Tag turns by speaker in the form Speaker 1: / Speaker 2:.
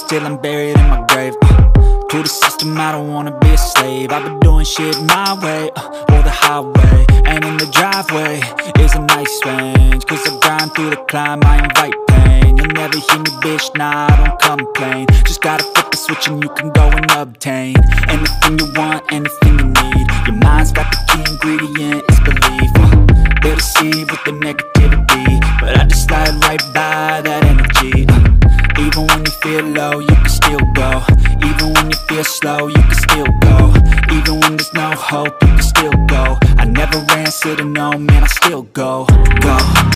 Speaker 1: till I'm buried in my grave. To the system, I don't wanna be a slave. I've been doing shit my way, or the highway. And in the driveway is a nice range, cause I grind through the climb, I invite pain. You'll never hear me, bitch, nah, I don't complain. Just gotta flip the switch and you can go and obtain anything you want, anything you need. Your mind's got the key ingredient, it's belief. They deceive with the negativity, but I just slide right by that energy. Even when you feel low, you can still go. Even when you feel slow, you can still go. Even when there's no hope, you can still go. I never answer to no, man, I still go.